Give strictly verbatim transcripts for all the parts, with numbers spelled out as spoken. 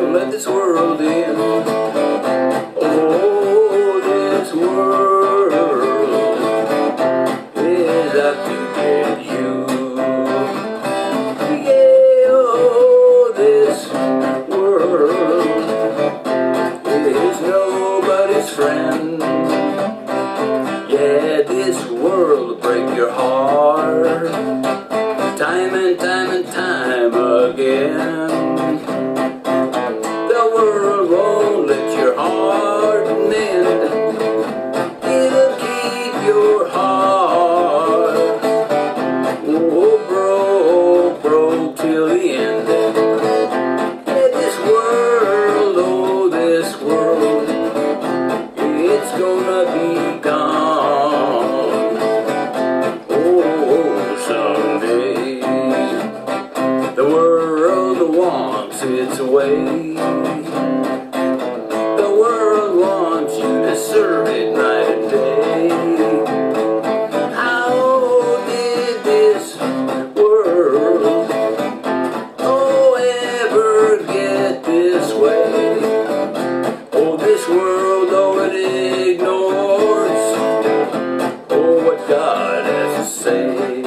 don't let this world in. Oh, this world is out to get you. Yeah, oh, this world is nobody's friend. Yeah, this world will break your heart time and time and time again. The world won't let your heart mend. It'll keep your heart oh, broke, broke till the end. Yeah, this world, oh, this world, it's gonna be gone. Oh, someday the world wants its way. The world wants you to serve it night and day. How did this world oh ever get this way? Oh, this world, oh, it ignores oh what God has to say.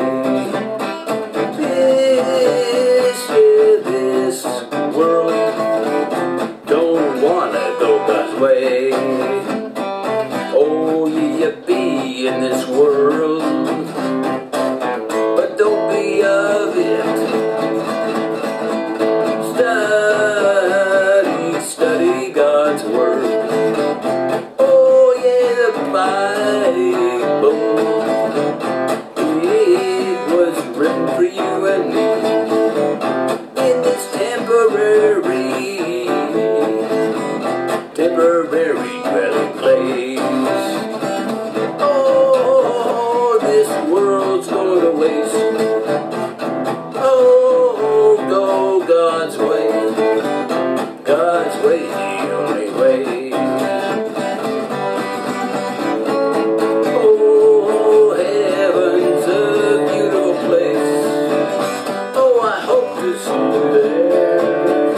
This, yeah, this world don't wanna go God's way. Oh, you be in this world, but don't be of it. Study, study God's word. Oh yeah, the Bible, it was written for you and me in this temporary, temporary dwelling place. Oh, this world's going to waste. Oh, go God's way. God's way is the only way. Oh, heaven's a beautiful place. Oh, I hope to see you there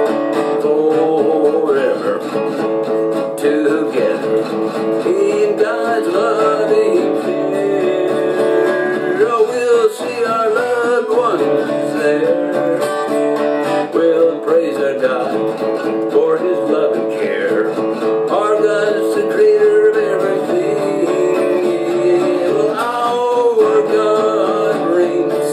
forever together in God's loving care. Oh, we'll see our loved ones there. We'll praise our God for His love and care. Our God's the creator of everything. Well, our God reigns.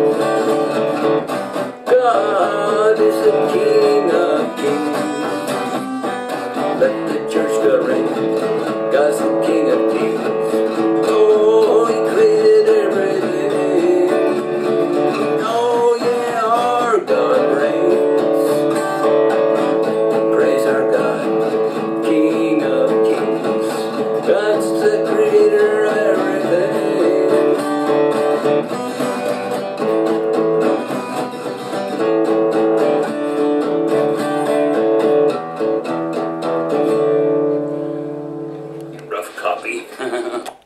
God is the King of kings. Let the church go ring. God's the King of kings. Oh, He created everything. Oh yeah, our God reigns. Praise our God, King of kings. God's the creator of everything. Rough copy.